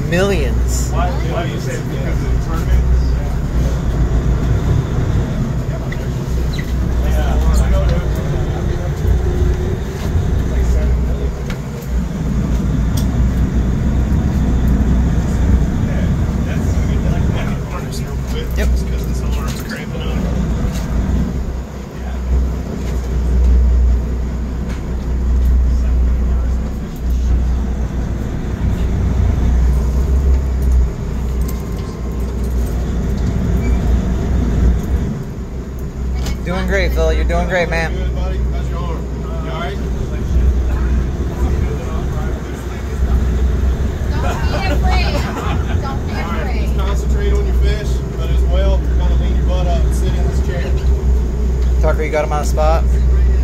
millions. Why do you say it's because of the tournament? Yep. Because this alarm's cramping up. Doing great, Phil. You're doing great, man. Good, buddy. How's your arm? You all right? Don't be afraid. Don't be All right. afraid. Just concentrate on your fish, but as well, kind of lean your butt up and sit in this chair. Tucker, you got him on the spot?